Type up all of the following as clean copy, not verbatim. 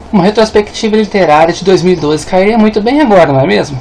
Uma retrospectiva literária de 2012 cairia muito bem agora, não é mesmo?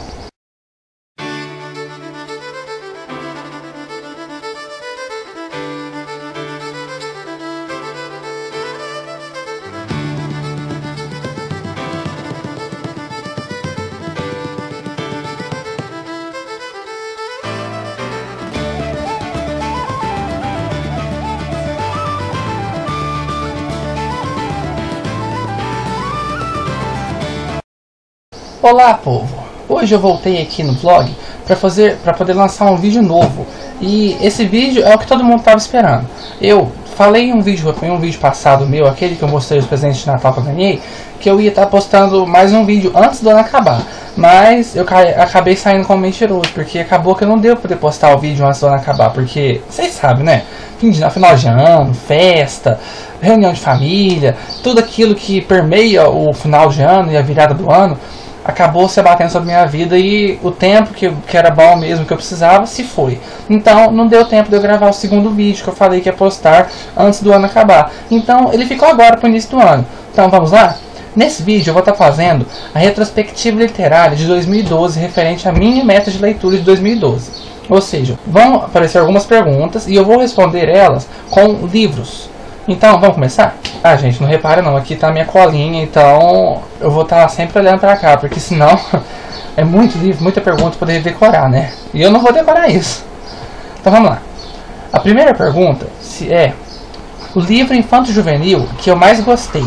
Olá, povo! Hoje eu voltei aqui no vlog para poder lançar um vídeo novo. E esse vídeo é o que todo mundo estava esperando. Eu falei em um vídeo passado meu, aquele que eu mostrei os presentes de Natal que eu ganhei, que eu ia estar postando mais um vídeo antes do ano acabar. Mas eu acabei saindo como mentiroso, porque acabou que eu não deu para poder postar o vídeo antes do ano acabar. Porque, vocês sabem, né? Final de ano, festa, reunião de família, tudo aquilo que permeia o final de ano e a virada do ano, acabou se abatendo sobre minha vida e o tempo que era bom mesmo, que eu precisava, se foi. Então não deu tempo de eu gravar o segundo vídeo que eu falei que ia postar antes do ano acabar. Então ele ficou agora para o início do ano. Então vamos lá? Nesse vídeo eu vou estar fazendo a retrospectiva literária de 2012 referente à minha meta de leitura de 2012. Ou seja, vão aparecer algumas perguntas e eu vou responder elas com livros. Então, vamos começar? Ah, gente, não repara não, aqui tá a minha colinha, então eu vou estar sempre olhando pra cá, porque senão é muito livro, muita pergunta pra poder decorar, né? E eu não vou decorar isso. Então vamos lá. A primeira pergunta é o livro infanto-juvenil que eu mais gostei.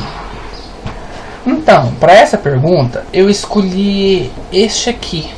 Então, para essa pergunta, eu escolhi este aqui,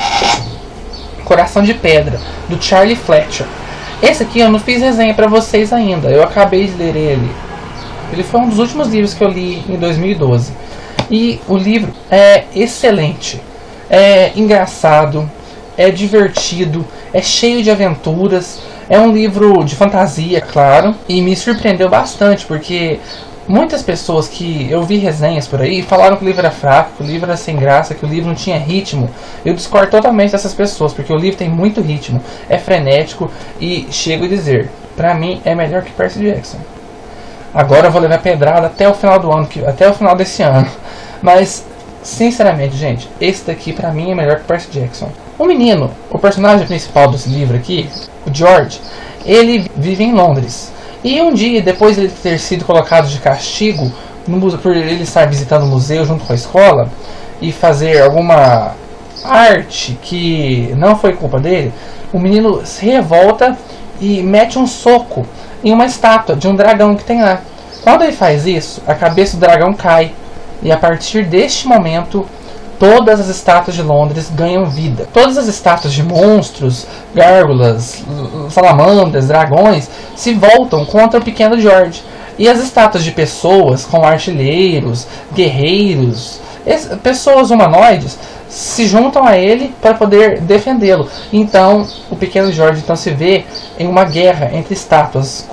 Coração de Pedra, do Charlie Fletcher. Esse aqui eu não fiz resenha pra vocês ainda, eu acabei de ler ele. Ele foi um dos últimos livros que eu li em 2012. E o livro é excelente, é engraçado, é divertido, é cheio de aventuras. É um livro de fantasia, claro, e me surpreendeu bastante, porque muitas pessoas que eu vi resenhas por aí falaram que o livro era fraco, que o livro era sem graça, que o livro não tinha ritmo. Eu discordo totalmente dessas pessoas, porque o livro tem muito ritmo, é frenético e chego a dizer, pra mim é melhor que Percy Jackson. Agora eu vou levar pedrada até o final do ano, até o final desse ano. Mas, sinceramente, gente, esse daqui pra mim é melhor que Percy Jackson. O menino, o personagem principal desse livro aqui, o George, ele vive em Londres. E um dia, depois de ele ter sido colocado de castigo por ele estar visitando o museu junto com a escola e fazer alguma arte que não foi culpa dele, o menino se revolta e mete um soco em uma estátua de um dragão que tem lá. Quando ele faz isso, a cabeça do dragão cai e a partir deste momento todas as estátuas de Londres ganham vida. Todas as estátuas de monstros, gárgulas, salamandras, dragões se voltam contra o pequeno George. E as estátuas de pessoas como artilheiros, guerreiros, pessoas humanoides se juntam a ele para poder defendê-lo. Então o pequeno George então se vê em uma guerra entre estátuas,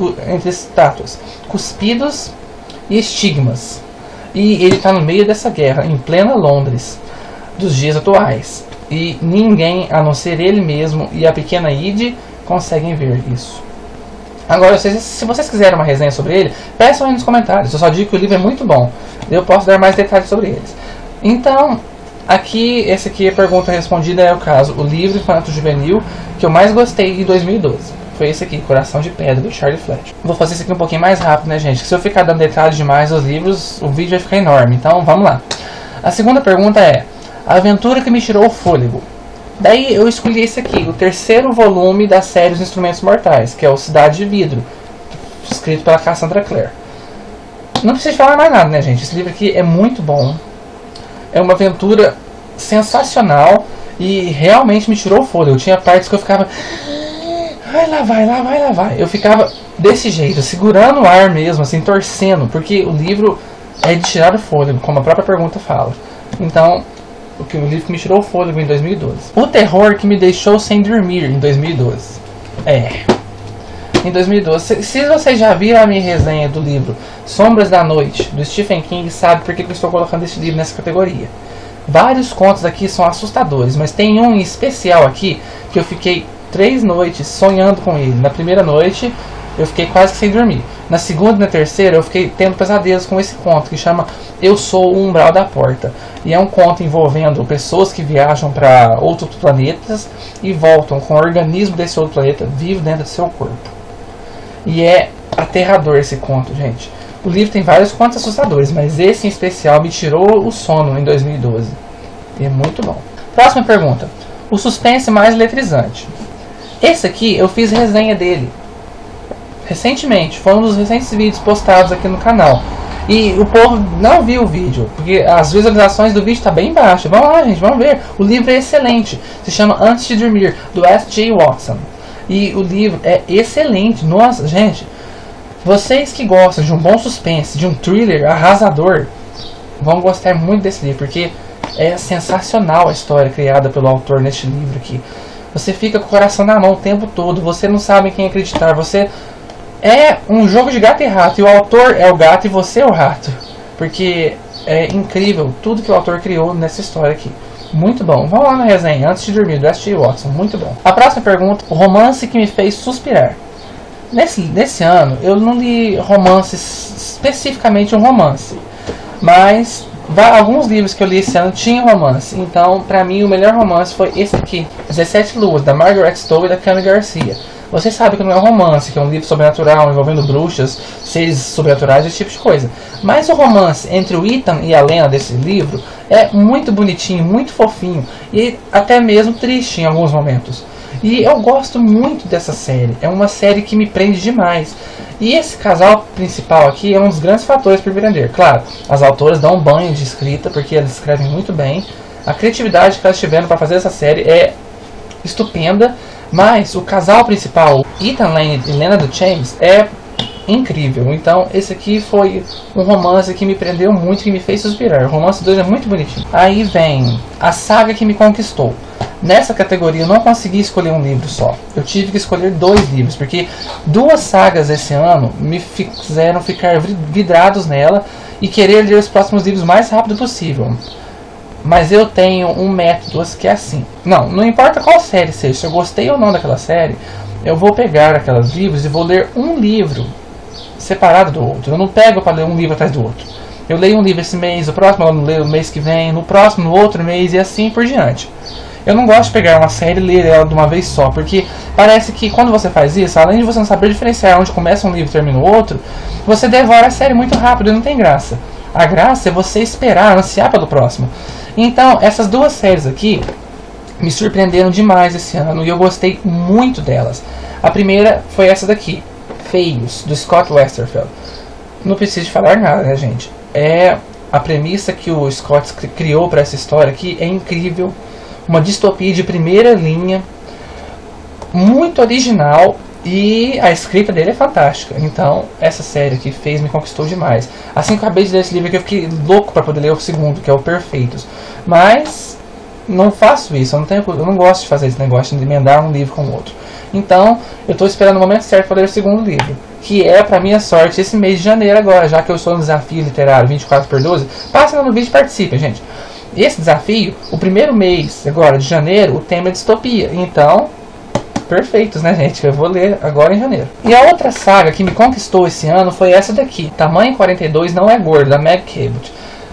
cuspidos e estigmas. E ele está no meio dessa guerra, em plena Londres dos dias atuais, e ninguém a não ser ele mesmo e a pequena Id conseguem ver isso. Agora, se vocês quiserem uma resenha sobre ele, peçam aí nos comentários. Eu só digo que o livro é muito bom, eu posso dar mais detalhes sobre eles. Então, esse aqui, a pergunta respondida é o caso, o livro infanto-juvenil que eu mais gostei em 2012. Foi esse aqui, Coração de Pedra, do Charlie Fletcher. Vou fazer isso aqui um pouquinho mais rápido, né, gente? Se eu ficar dando detalhes demais aos livros, o vídeo vai ficar enorme. Então, vamos lá. A segunda pergunta é A Aventura que me tirou o fôlego. Daí eu escolhi esse aqui, o terceiro volume da série Os Instrumentos Mortais, que é o Cidade de Vidro, escrito pela Cassandra Clare. Não precisa falar mais nada, né, gente? Esse livro aqui é muito bom. É uma aventura sensacional e realmente me tirou o fôlego. Tinha partes que eu ficava... Vai lá, vai lá, vai lá, vai. Eu ficava desse jeito, segurando o ar mesmo, assim, torcendo, porque o livro é de tirar o fôlego, como a própria pergunta fala. Então, o livro que me tirou o fôlego em 2012. O terror que me deixou sem dormir em 2012. Em 2012. Se vocês já viram a minha resenha do livro Sombras da Noite, do Stephen King, sabe por que eu estou colocando esse livro nessa categoria. Vários contos aqui são assustadores, mas tem um em especial aqui que eu fiquei 3 noites sonhando com ele. Na primeira noite eu fiquei quase que sem dormir. Na segunda e na terceira eu fiquei tendo pesadelos com esse conto, que chama Eu Sou o Umbral da Porta. E é um conto envolvendo pessoas que viajam para outros planetas e voltam com o organismo desse outro planeta vivo dentro do seu corpo. E é aterrador esse conto, gente. O livro tem vários contos assustadores, mas esse em especial me tirou o sono em 2012. E é muito bom. Próxima pergunta. O suspense mais eletrizante. Esse aqui eu fiz resenha dele recentemente. Foi um dos recentes vídeos postados aqui no canal. E o povo não viu o vídeo, porque as visualizações do vídeo estão bem baixas. Vamos lá, gente, vamos ver. O livro é excelente. Se chama Antes de Dormir, do S.J. Watson. E o livro é excelente. Nossa, gente. Vocês que gostam de um bom suspense, de um thriller arrasador, vão gostar muito desse livro, porque é sensacional a história criada pelo autor neste livro aqui. Você fica com o coração na mão o tempo todo, você não sabe em quem acreditar, você... É um jogo de gato e rato, e o autor é o gato e você é o rato. Porque é incrível tudo que o autor criou nessa história aqui. Muito bom. Vamos lá na resenha, Antes de Dormir, do S.J. Watson. Muito bom. A próxima pergunta, o romance que me fez suspirar. Nesse ano, eu não li romances, especificamente um romance. Mas alguns livros que eu li esse ano tinham romance. Então, pra mim, o melhor romance foi esse aqui. 17 Luas, da Margaret Stowe e da Cami Garcia. Você sabe que não é um romance, que é um livro sobrenatural envolvendo bruxas, seres sobrenaturais, esse tipo de coisa. Mas o romance entre o Ethan e a Lena desse livro é muito bonitinho, muito fofinho e até mesmo triste em alguns momentos. E eu gosto muito dessa série, é uma série que me prende demais. E esse casal principal aqui é um dos grandes fatores para me prender. Claro, as autoras dão um banho de escrita, porque elas escrevem muito bem. A criatividade que elas tiveram para fazer essa série é estupenda. Mas o casal principal, Ethan Lane e Lena Duchames, é incrível. Então esse aqui foi um romance que me prendeu muito, que me fez suspirar. O romance 2 é muito bonitinho. Aí vem A Saga que Me Conquistou. Nessa categoria eu não consegui escolher um livro só. Eu tive que escolher 2 livros, porque 2 sagas esse ano me fizeram ficar vidrados nela e querer ler os próximos livros o mais rápido possível. Mas eu tenho um método que é assim. Não importa qual série seja, se eu gostei ou não daquela série, eu vou pegar aqueles livros e vou ler um livro separado do outro. Eu não pego para ler um livro atrás do outro. Eu leio um livro esse mês, o próximo eu leio o mês que vem, no próximo, no outro mês e assim por diante. Eu não gosto de pegar uma série e ler ela de uma vez só, porque parece que quando você faz isso, além de você não saber diferenciar onde começa um livro e termina o outro, você devora a série muito rápido e não tem graça. A graça é você esperar, ansiar pelo próximo. Então, essas 2 séries aqui me surpreenderam demais esse ano e eu gostei muito delas. A primeira foi essa daqui, Feios, do Scott Westerfeld. Não preciso falar nada, né, gente? A premissa que o Scott criou para essa história aqui é incrível. Uma distopia de primeira linha, muito original. E a escrita dele é fantástica. Então, essa série aqui me conquistou demais. Assim que eu acabei de ler esse livro aqui, eu fiquei louco para poder ler o segundo, que é o Perfeitos. Mas, não faço isso. Eu não gosto de fazer esse negócio de emendar um livro com o outro. Então, eu estou esperando o momento certo para ler o segundo livro. Que é, para minha sorte, esse mês de janeiro agora. Já que eu estou no desafio literário 24/12. Passem lá no vídeo e participem, gente. Esse desafio, o primeiro mês agora de janeiro, o tema é distopia. Então... Perfeitos, né, gente? Que eu vou ler agora em janeiro. E a outra saga que me conquistou esse ano foi essa daqui. Tamanho 42 Não É Gordo, da Meg Cabot.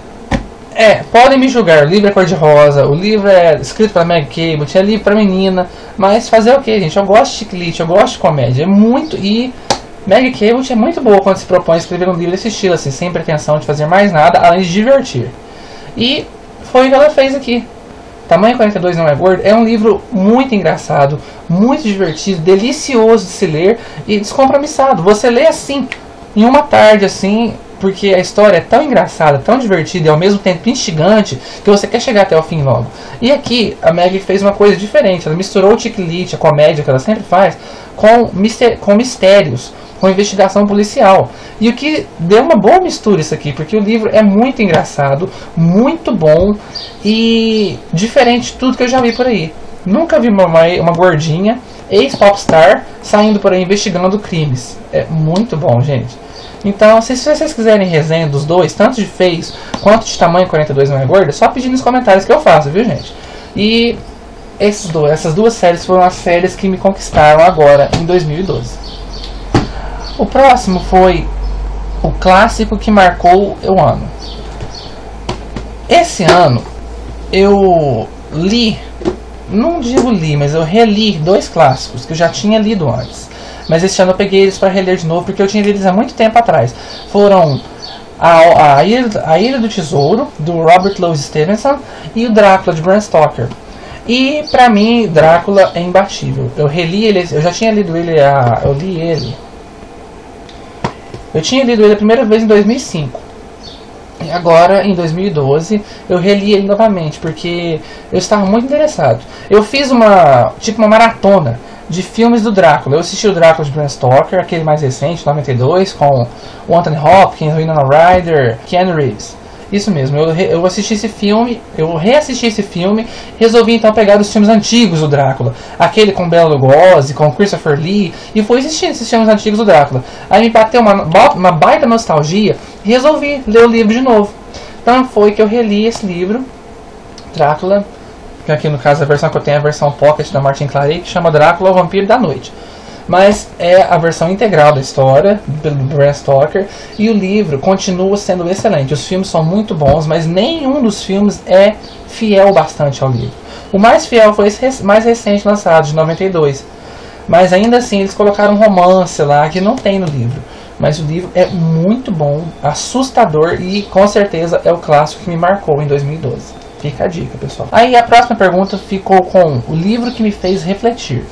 Podem me julgar. O livro é cor-de-rosa, o livro é escrito pela Meg Cabot, é livro pra menina. Mas fazer o que, gente? Eu gosto de chiclete, eu gosto de comédia. E Meg Cabot é muito boa quando se propõe a escrever um livro desse estilo, assim, sem pretensão de fazer mais nada, além de divertir. E foi o que ela fez aqui. Tamanho 42 Não É Gordo é um livro muito engraçado, muito divertido, delicioso de se ler e descompromissado. Você lê assim, em uma tarde assim, porque a história é tão engraçada, tão divertida e ao mesmo tempo instigante, que você quer chegar até o fim logo. E aqui a Meg fez uma coisa diferente, ela misturou o chiclete, a comédia que ela sempre faz, com mistérios, com investigação policial. E o que deu uma boa mistura isso aqui, porque o livro é muito engraçado, muito bom e diferente de tudo que eu já vi por aí. Nunca vi uma gordinha, ex-popstar, saindo por aí investigando crimes. É muito bom, gente. Então, se vocês quiserem resenha dos 2, tanto de Feios quanto de Tamanho 42 Não É Gordo, é só pedir nos comentários que eu faço, viu, gente? E essas duas séries foram as séries que me conquistaram agora, em 2012. O próximo foi o clássico que marcou o ano. Esse ano eu li, não digo li, mas eu reli 2 clássicos que eu já tinha lido antes. Mas esse ano eu peguei eles para reler de novo porque eu tinha lido eles há muito tempo atrás. Foram a Ilha do Tesouro, do Robert Louis Stevenson, e o Drácula, de Bram Stoker. E pra mim, Drácula é imbatível. Eu reli ele, eu já tinha lido ele, eu tinha lido ele a primeira vez em 2005. E agora, em 2012, eu reli ele novamente, porque eu estava muito interessado. Eu fiz uma maratona de filmes do Drácula. Eu assisti o Drácula de Bram Stoker, aquele mais recente, 92, com o Anthony Hopkins, Winona Ryder, Keanu Reeves. Isso mesmo, eu assisti esse filme, eu reassisti esse filme, resolvi então pegar os filmes antigos do Drácula, aquele com Bela Lugosi, com Christopher Lee, e fui assistindo esses filmes antigos do Drácula. Aí me bateu uma baita nostalgia e resolvi ler o livro de novo. Então foi que eu reli esse livro, Drácula, que aqui no caso a versão que eu tenho é a versão Pocket da Martin Claret, que chama Drácula, o Vampiro da Noite. Mas é a versão integral da história, pelo Bram Stoker, e o livro continua sendo excelente. Os filmes são muito bons, mas nenhum dos filmes é fiel bastante ao livro. O mais fiel foi esse mais recente lançado, de 92. Mas ainda assim eles colocaram um romance lá que não tem no livro. Mas o livro é muito bom, assustador e com certeza é o clássico que me marcou em 2012. Fica a dica, pessoal. Aí a próxima pergunta ficou com o livro que me fez refletir.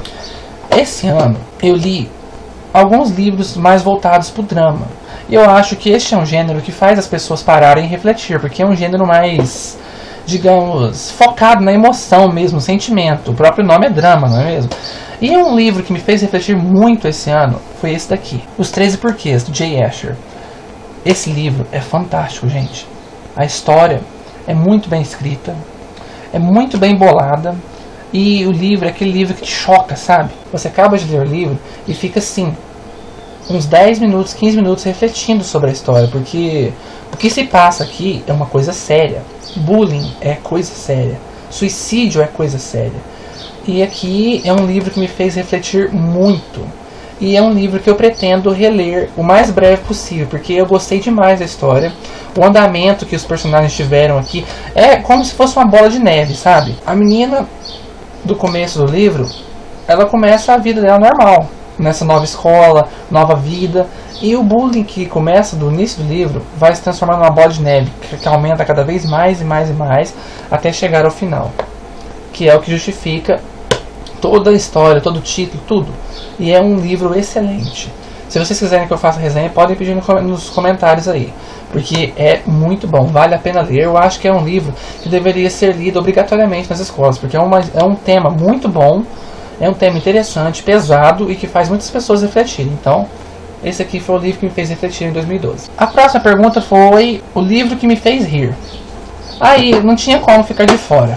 Esse ano eu li alguns livros mais voltados para o drama. E eu acho que este é um gênero que faz as pessoas pararem e refletir, porque é um gênero mais, digamos, focado na emoção mesmo, sentimento. O próprio nome é drama, não é mesmo? E um livro que me fez refletir muito esse ano foi esse daqui, Os 13 Porquês, do Jay Asher. Esse livro é fantástico, gente. A história é muito bem escrita, é muito bem bolada. E o livro é aquele livro que te choca, sabe? Você acaba de ler o livro e fica assim, uns 10 minutos, 15 minutos refletindo sobre a história. Porque o que se passa aqui é uma coisa séria. Bullying é coisa séria. Suicídio é coisa séria. E aqui é um livro que me fez refletir muito. E é um livro que eu pretendo reler o mais breve possível, porque eu gostei demais da história. O andamento que os personagens tiveram aqui é como se fosse uma bola de neve, sabe? A menina, do começo do livro, ela começa a vida dela normal, nessa nova escola, nova vida, e o bullying que começa do início do livro vai se transformar numa bola de neve que aumenta cada vez mais e mais e mais até chegar ao final, que é o que justifica toda a história, todo o título, tudo. E é um livro excelente. Se vocês quiserem que eu faça resenha, podem pedir nos comentários aí, porque é muito bom, vale a pena ler. Eu acho que é um livro que deveria ser lido obrigatoriamente nas escolas, porque é um tema muito bom, é um tema interessante, pesado e que faz muitas pessoas refletirem. Então, esse aqui foi o livro que me fez refletir em 2012. A próxima pergunta foi o livro que me fez rir. Aí, não tinha como ficar de fora.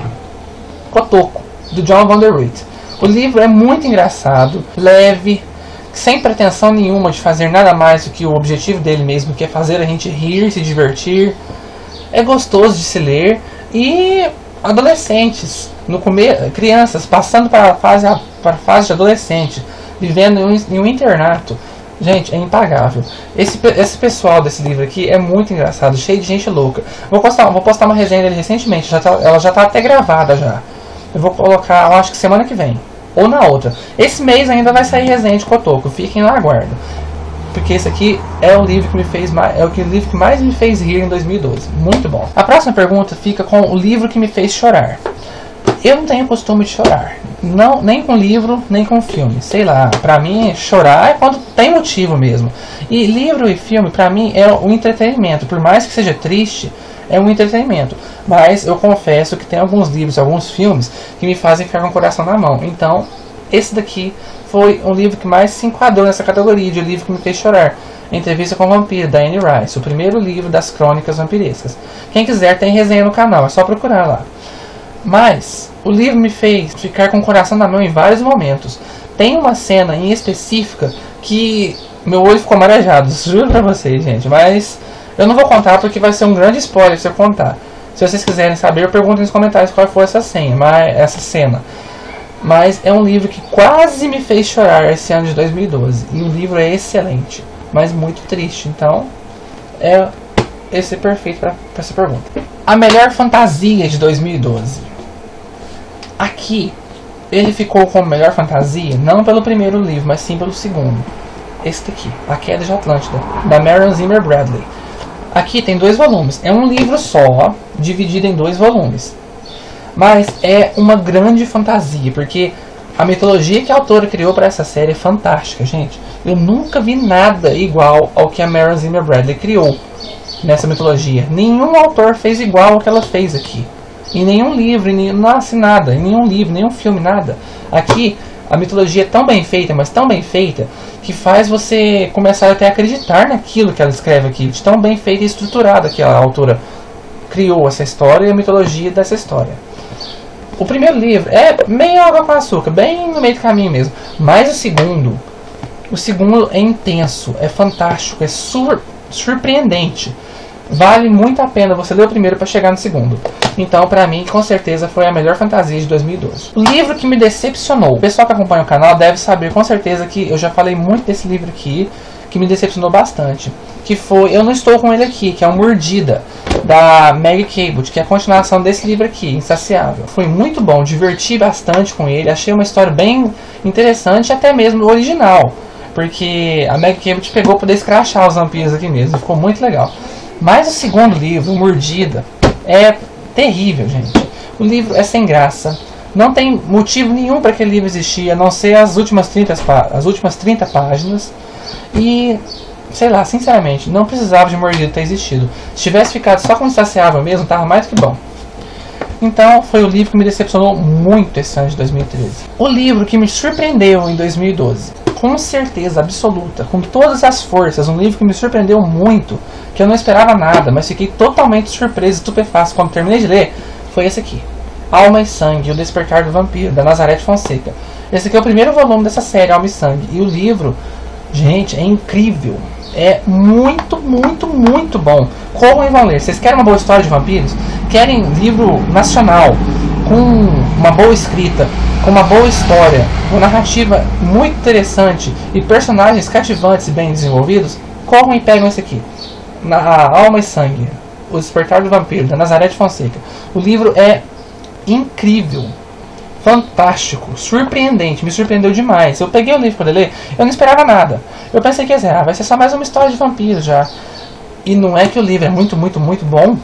Kotoko, do John Vanderwijk. O livro é muito engraçado, leve, sem pretensão nenhuma de fazer nada mais do que o objetivo dele mesmo, que é fazer a gente rir, se divertir. É gostoso de se ler. E adolescentes, crianças passando para a fase de adolescente, vivendo em um internato. Gente, é impagável. Esse pessoal desse livro aqui é muito engraçado, cheio de gente louca. Vou postar uma resenha dele recentemente, ela já está até gravada já. Eu vou colocar, eu acho que semana que vem, ou na outra. Esse mês ainda vai sair resenha de Kotoko, fiquem na aguardo. Porque esse aqui é o livro que o livro que mais me fez rir em 2012. Muito bom. A próxima pergunta fica com o livro que me fez chorar. Eu não tenho costume de chorar. Não, nem com livro, nem com filme. Sei lá, pra mim chorar é quando tem motivo mesmo. E livro e filme, pra mim, é um entretenimento. Por mais que seja triste, é um entretenimento. Mas eu confesso que tem alguns livros, alguns filmes que me fazem ficar com o coração na mão. Então, esse daqui foi um livro que mais se enquadrou nessa categoria de livro que me fez chorar. Entrevista com o Vampiro, da Anne Rice, o primeiro livro das crônicas vampirescas. Quem quiser tem resenha no canal, é só procurar lá. Mas o livro me fez ficar com o coração na mão em vários momentos. Tem uma cena em específica que meu olho ficou marejado, juro pra vocês, gente. Mas eu não vou contar porque vai ser um grande spoiler se eu contar. Se vocês quiserem saber, perguntem nos comentários qual foi essa cena. Mas é um livro que quase me fez chorar esse ano de 2012. E o livro é excelente, mas muito triste. Então, esse é perfeito para essa pergunta. A melhor fantasia de 2012. Aqui, ele ficou como melhor fantasia, não pelo primeiro livro, mas sim pelo segundo. Esse daqui, A Queda de Atlântida, da Marion Zimmer Bradley. Aqui tem 2 volumes. É um livro só, dividido em 2 volumes. Mas é uma grande fantasia, porque a mitologia que a autora criou para essa série é fantástica, gente. Eu nunca vi nada igual ao que a Marion Zimmer Bradley criou nessa mitologia. Nenhum autor fez igual ao que ela fez aqui. Em nenhum livro, nada. Em nenhum livro, nenhum filme, nada. Aqui, a mitologia é tão bem feita, mas tão bem feita, que faz você começar até a acreditar naquilo que ela escreve aqui. De tão bem feita e estruturada que a autora criou essa história e a mitologia dessa história. O primeiro livro é meio água com açúcar, bem no meio do caminho mesmo. Mas o segundo é intenso, é fantástico, é surpreendente. Vale muito a pena você ler o primeiro para chegar no segundo. Então, pra mim, com certeza, foi a melhor fantasia de 2012. O livro que me decepcionou. O pessoal que acompanha o canal deve saber com certeza que eu já falei muito desse livro aqui, que me decepcionou bastante. Que foi, eu não estou com ele aqui, que é o Mordida, da Meg Cabot, que é a continuação desse livro aqui, Insaciável. Foi muito bom, diverti bastante com ele, achei uma história bem interessante, até mesmo original. Porque a Meg Cabot pegou para poder escrachar os vampiros aqui mesmo, ficou muito legal. Mas o segundo livro, o Mordida, é terrível, gente. O livro é sem graça. Não tem motivo nenhum para aquele livro existir, a não ser as últimas 30 páginas. E, sei lá, sinceramente, não precisava de Mordida ter existido. Se tivesse ficado só com Insaciável mesmo, tava mais do que bom. Então, foi o livro que me decepcionou muito esse ano de 2013. O livro que me surpreendeu em 2012. Com certeza absoluta, com todas as forças, um livro que me surpreendeu muito, que eu não esperava nada, mas fiquei totalmente surpreso e estupefato quando terminei de ler, foi esse aqui. Alma e Sangue, O Despertar do Vampiro, da Nazareth Fonseca. Esse aqui é o primeiro volume dessa série, Alma e Sangue. E o livro, gente, é incrível. É muito, muito, muito bom. Corram e vão ler. Vocês querem uma boa história de vampiros? Querem livro nacional, com uma boa escrita, com uma boa história, uma narrativa muito interessante e personagens cativantes e bem desenvolvidos? Corram e pegam esse aqui. Alma e Sangue, O Despertar do Vampiro, da Nazareth Fonseca. O livro é incrível, fantástico, surpreendente, me surpreendeu demais. Eu peguei o livro para ler, eu não esperava nada. Eu pensei que ia ser, vai ser só mais uma história de vampiro já. E não é que o livro é muito, muito, muito bom.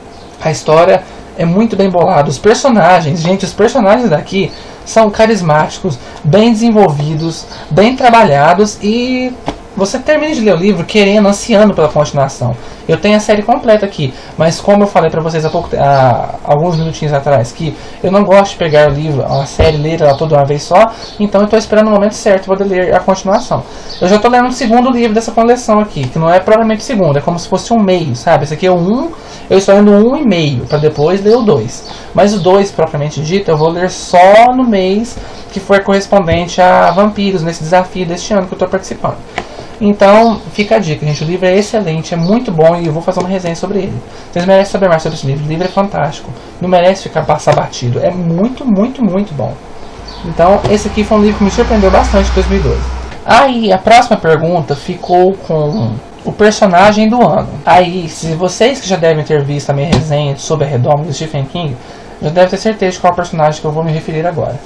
A história é muito bem bolada. Os personagens, gente, os personagens daqui são carismáticos, bem desenvolvidos, bem trabalhados e você termina de ler o livro querendo, ansiando pela continuação. Eu tenho a série completa aqui, mas como eu falei pra vocês há alguns minutinhos atrás, que eu não gosto de pegar o livro, a série, ler ela toda uma vez só, então eu tô esperando o momento certo para poder ler a continuação. Eu já tô lendo o segundo livro dessa coleção aqui, que não é propriamente o segundo, é como se fosse um meio, sabe? Esse aqui é o 1, eu estou lendo o 1,5, para depois ler o 2. Mas o 2, propriamente dito, eu vou ler só no mês que for correspondente a vampiros, nesse desafio deste ano que eu tô participando. Então, fica a dica, gente. O livro é excelente, é muito bom e eu vou fazer uma resenha sobre ele. Vocês merecem saber mais sobre esse livro. O livro é fantástico. Não merece passar batido. É muito, muito, muito bom. Então, esse aqui foi um livro que me surpreendeu bastante em 2012. Aí, a próxima pergunta ficou com o personagem do ano. Aí, se vocês que já devem ter visto a minha resenha sobre a Redoma do Stephen King, já devem ter certeza de qual personagem que eu vou me referir agora.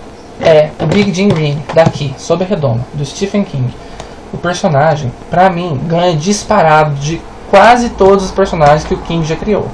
É o Big Jim Green, daqui, sobre a Redoma, do Stephen King. O personagem, pra mim, ganha disparado de quase todos os personagens que o King já criou.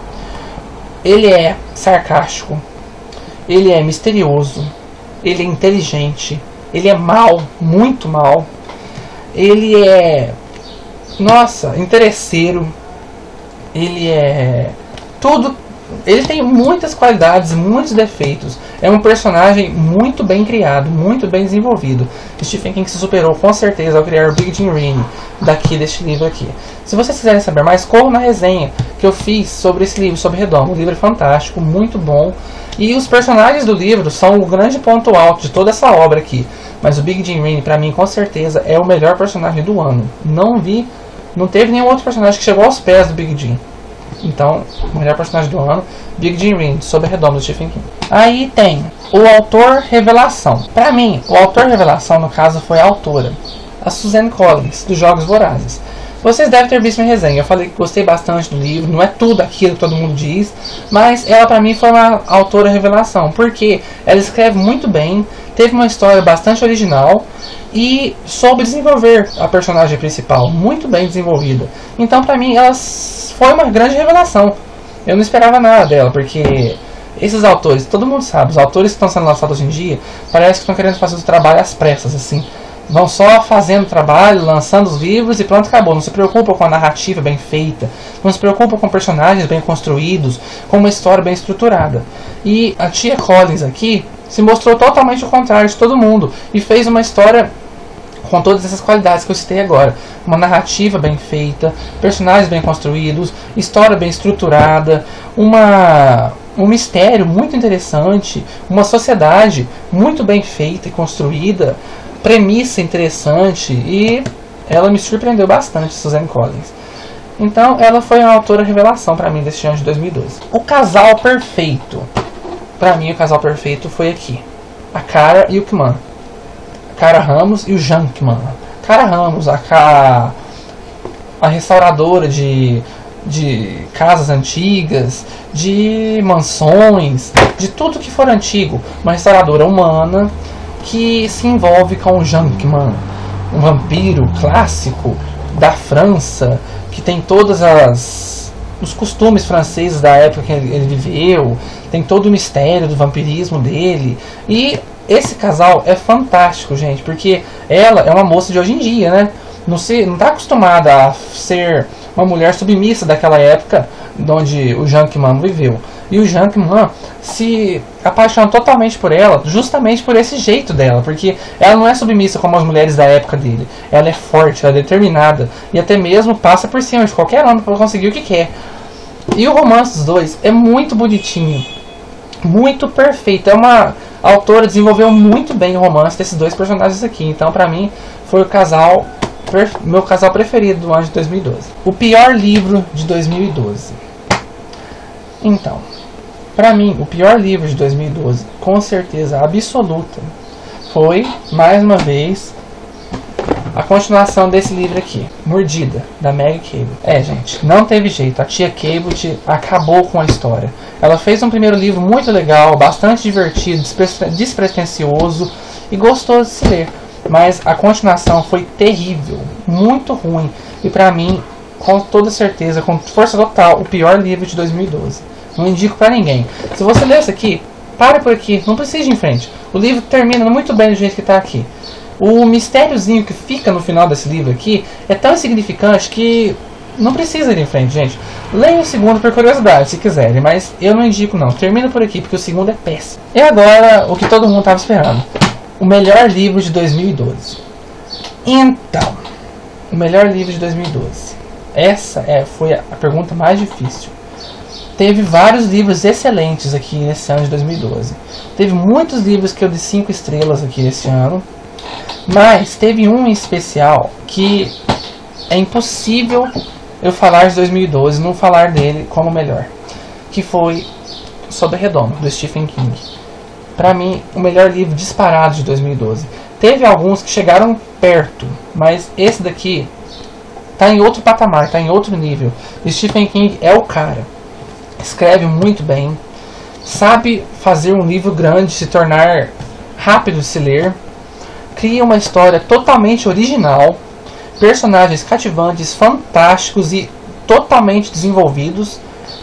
Ele é sarcástico, ele é misterioso, ele é inteligente, ele é mau, muito mau, ele é, nossa, interesseiro, ele é tudo. Ele tem muitas qualidades, muitos defeitos. É um personagem muito bem criado, muito bem desenvolvido. Stephen King se superou com certeza ao criar o Big Jim Green daqui deste livro aqui. Se vocês quiserem saber mais, corram na resenha que eu fiz sobre esse livro, sobre Redoma. Um livro fantástico, muito bom. E os personagens do livro são o grande ponto alto de toda essa obra aqui. Mas o Big Jim Green, pra mim, com certeza, é o melhor personagem do ano. Não teve nenhum outro personagem que chegou aos pés do Big Jim. Então, o melhor personagem do ano, Big Jim Reed, Sob a Redonda, do Stephen King. Aí tem o autor revelação. Pra mim, o autor revelação, no caso, foi a autora, a Suzanne Collins, dos Jogos Vorazes. Vocês devem ter visto minha resenha. Eu falei que gostei bastante do livro. Não é tudo aquilo que todo mundo diz, mas ela pra mim foi uma autora revelação, porque ela escreve muito bem, teve uma história bastante original e soube desenvolver a personagem principal, muito bem desenvolvida. Então pra mim ela foi uma grande revelação. Eu não esperava nada dela, porque esses autores, todo mundo sabe, os autores que estão sendo lançados hoje em dia, parece que estão querendo fazer o trabalho às pressas, assim. Vão só fazendo trabalho, lançando os livros e pronto, acabou. Não se preocupa com a narrativa bem feita, não se preocupa com personagens bem construídos, com uma história bem estruturada. E a tia Collins aqui se mostrou totalmente o contrário de todo mundo e fez uma história com todas essas qualidades que eu citei agora. Uma narrativa bem feita, personagens bem construídos, história bem estruturada, um mistério muito interessante, uma sociedade muito bem feita e construída, premissa interessante, e ela me surpreendeu bastante, Suzanne Collins. Então ela foi uma autora revelação para mim deste ano de 2012. O casal perfeito. Para mim o casal perfeito foi aqui. A Cara e o Kman. Cara Ramos e o Jankman. Cara Ramos, a restauradora de casas antigas, de mansões, de tudo que for antigo. Uma restauradora humana que se envolve com o Jankman, um vampiro clássico da França, que tem todos os costumes franceses da época que ele viveu, tem todo o mistério do vampirismo dele. E esse casal é fantástico, gente, porque ela é uma moça de hoje em dia, né? Não está acostumada a ser uma mulher submissa daquela época onde o Jankman viveu. E o Jankman se apaixona totalmente por ela, justamente por esse jeito dela, porque ela não é submissa como as mulheres da época dele. Ela é forte, ela é determinada e até mesmo passa por cima de qualquer homem para conseguir o que quer. E o romance dos dois é muito bonitinho, muito perfeito. A autora desenvolveu muito bem o romance desses dois personagens aqui. Então, pra mim, foi o meu casal preferido do ano de 2012. O pior livro de 2012. Então, pra mim, o pior livro de 2012, com certeza absoluta, foi, mais uma vez, a continuação desse livro aqui, Mordida, da Meg Cabot. Gente, não teve jeito, a tia Cabot acabou com a história. Ela fez um primeiro livro muito legal, bastante divertido, despretensioso e gostoso de se ler. Mas a continuação foi terrível, muito ruim. E pra mim, com toda certeza, com força total, o pior livro de 2012. Não indico pra ninguém. Se você ler isso aqui, pare por aqui, não precisa ir em frente. O livro termina muito bem do jeito que tá aqui. O mistériozinho que fica no final desse livro aqui é tão insignificante que não precisa ir em frente, gente. Leia o segundo por curiosidade, se quiserem, mas eu não indico não. Termina por aqui, porque o segundo é péssimo. E agora, o que todo mundo estava esperando. O melhor livro de 2012. Então, o melhor livro de 2012. Essa foi a pergunta mais difícil. Teve vários livros excelentes aqui nesse ano de 2012. Teve muitos livros que eu dei 5 estrelas aqui nesse ano. Mas teve um em especial que é impossível eu falar de 2012 e não falar dele como o melhor. Que foi Sob a Redonda, do Stephen King. Pra mim, o melhor livro disparado de 2012. Teve alguns que chegaram perto, mas esse daqui tá em outro patamar, tá em outro nível. O Stephen King é o cara. Escreve muito bem, sabe fazer um livro grande se tornar rápido de se ler, cria uma história totalmente original, personagens cativantes, fantásticos e totalmente desenvolvidos,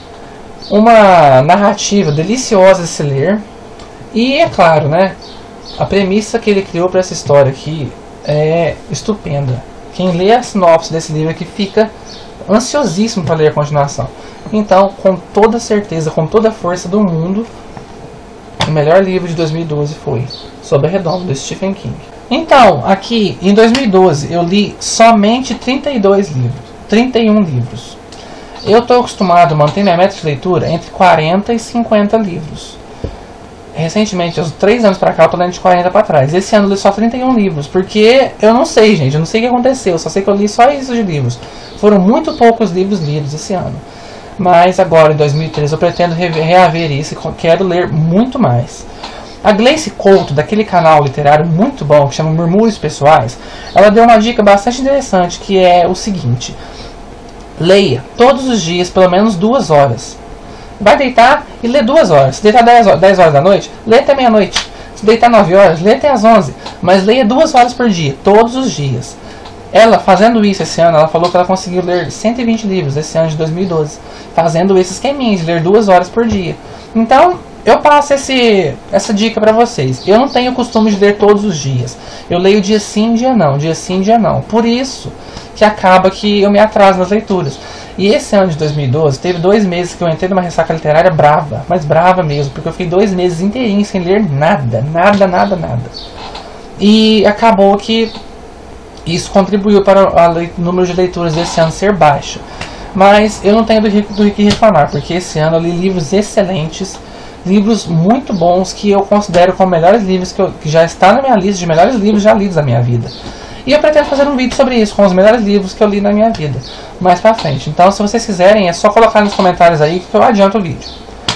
uma narrativa deliciosa de se ler e, é claro, né, a premissa que ele criou para essa história aqui é estupenda. Quem lê a sinopse desse livro aqui fica ansiosíssimo para ler a continuação. Então, com toda certeza, com toda a força do mundo, o melhor livro de 2012 foi Sob a Redonda, do Stephen King. Então, aqui em 2012 eu li somente 32 livros, 31 livros. Eu estou acostumado a manter minha meta de leitura entre 40 e 50 livros. Recentemente, uns 3 anos pra cá, eu tô lendo de 40 pra trás. Esse ano eu li só 31 livros, porque eu não sei, gente, eu não sei o que aconteceu, eu só sei que eu li só isso de livros. Foram muito poucos livros lidos esse ano. Mas agora, em 2013, eu pretendo reaver isso e quero ler muito mais. A Gleice Couto, daquele canal literário muito bom, que chama Murmúrios Pessoais, ela deu uma dica bastante interessante, que é o seguinte: leia todos os dias pelo menos 2 horas. Vai deitar e lê 2 horas. Se deitar 10 horas da noite, lê até meia-noite. Se deitar 9 horas, lê até as 11. Mas leia 2 horas por dia, todos os dias. Ela, fazendo isso esse ano, ela falou que ela conseguiu ler 120 livros esse ano de 2012. Fazendo esse esqueminha de ler 2 horas por dia. Então, eu passo essa dica pra vocês. Eu não tenho o costume de ler todos os dias. Eu leio dia sim, dia não. Dia sim, dia não. Por isso que acaba que eu me atraso nas leituras. E esse ano de 2012, teve 2 meses que eu entrei numa ressaca literária brava. Mas brava mesmo. Porque eu fiquei 2 meses inteirinhos sem ler nada. Nada, nada, nada. E acabou que isso contribuiu para o número de leituras desse ano ser baixo. Mas eu não tenho do que reclamar. Porque esse ano eu li livros excelentes. Livros muito bons que eu considero como melhores livros que já está na minha lista de melhores livros já lidos da minha vida. E eu pretendo fazer um vídeo sobre isso, com os melhores livros que eu li na minha vida, mais pra frente. Então, se vocês quiserem, é só colocar nos comentários aí que eu adianto o vídeo.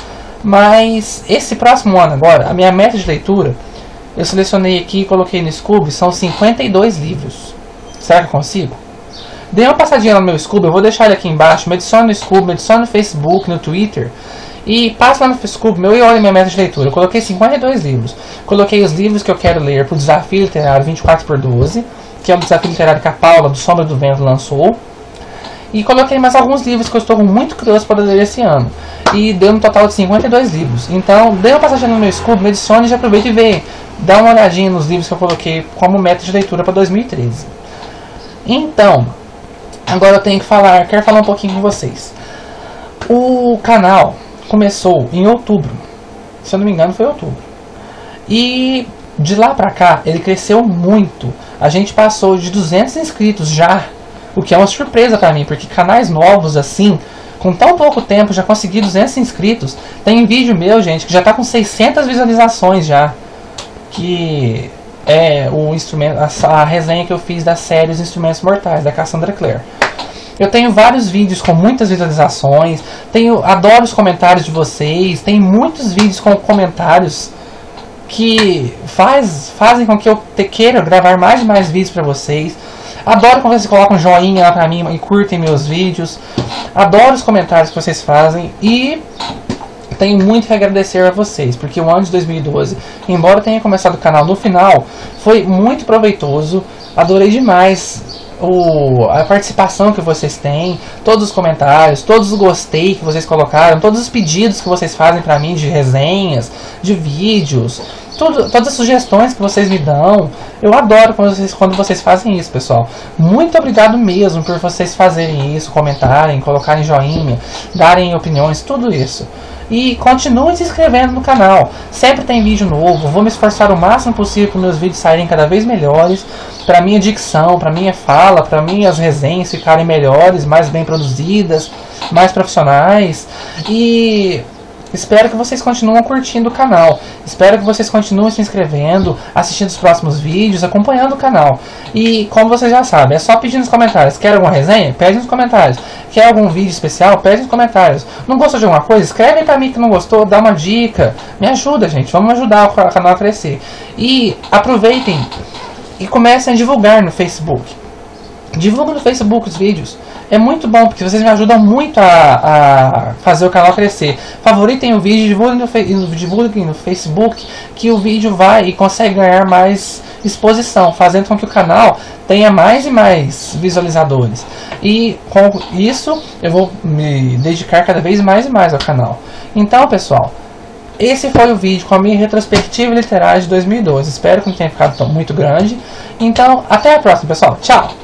Mas, esse próximo ano agora, a minha meta de leitura, eu selecionei aqui e coloquei no Scoob, são 52 livros. Será que eu consigo? Dê uma passadinha no meu Scoob, eu vou deixar ele aqui embaixo, me adicione no Scoob, me adicione no Facebook, no Twitter. E passa lá no Facebook meu e olha minha meta de leitura. Eu coloquei 52 livros. Coloquei os livros que eu quero ler para o Desafio Literário 24x12, que é um desafio literário que a Paula, do Sombra do Vento, lançou. E coloquei mais alguns livros que eu estou muito curioso para ler esse ano. E deu um total de 52 livros. Então, dê uma passadinha no meu Scoob, me adicione e já aproveita e vê. Dá uma olhadinha nos livros que eu coloquei como meta de leitura para 2013. Então, agora eu tenho que falar, quero falar um pouquinho com vocês. O canal começou em outubro, se eu não me engano foi outubro, e de lá pra cá ele cresceu muito. A gente passou de 200 inscritos já, o que é uma surpresa pra mim, porque canais novos assim, com tão pouco tempo, já consegui 200 inscritos. Tem vídeo meu, gente, que já tá com 600 visualizações já, que é o instrumento, a resenha que eu fiz da série Os Instrumentos Mortais, da Cassandra Clare. Eu tenho vários vídeos com muitas visualizações, adoro os comentários de vocês, tem muitos vídeos com comentários que fazem com que eu queira gravar mais e mais vídeos para vocês. Adoro quando vocês colocam joinha lá pra mim e curtem meus vídeos. Adoro os comentários que vocês fazem e tenho muito que agradecer a vocês, porque o ano de 2012, embora eu tenha começado o canal no final, foi muito proveitoso. Adorei demais a participação que vocês têm, todos os comentários, todos os gostei que vocês colocaram, todos os pedidos que vocês fazem pra mim de resenhas, de vídeos, todas as sugestões que vocês me dão. Eu adoro quando vocês fazem isso, pessoal. Muito obrigado mesmo por vocês fazerem isso, comentarem, colocarem joinha, darem opiniões, tudo isso. E continuem se inscrevendo no canal. Sempre tem vídeo novo. Vou me esforçar o máximo possível para meus vídeos saírem cada vez melhores, para minha dicção, para minha fala, para minhas resenhas ficarem melhores, mais bem produzidas, mais profissionais. E espero que vocês continuem curtindo o canal. Espero que vocês continuem se inscrevendo, assistindo os próximos vídeos, acompanhando o canal. E como vocês já sabem, é só pedir nos comentários. Quer alguma resenha? Pede nos comentários. Quer algum vídeo especial? Pede nos comentários. Não gostou de alguma coisa? Escreve pra mim que não gostou, dá uma dica. Me ajuda, gente. Vamos ajudar o canal a crescer. E aproveitem e comecem a divulgar no Facebook. Divulguem no Facebook os vídeos. É muito bom, porque vocês me ajudam muito a fazer o canal crescer. Favoritem o vídeo, divulguem no Facebook, que o vídeo vai e consegue ganhar mais exposição, fazendo com que o canal tenha mais e mais visualizadores. E com isso eu vou me dedicar cada vez mais e mais ao canal. Então, pessoal, esse foi o vídeo com a minha retrospectiva literária de 2012. Espero que não tenha ficado muito grande. Então, até a próxima, pessoal. Tchau!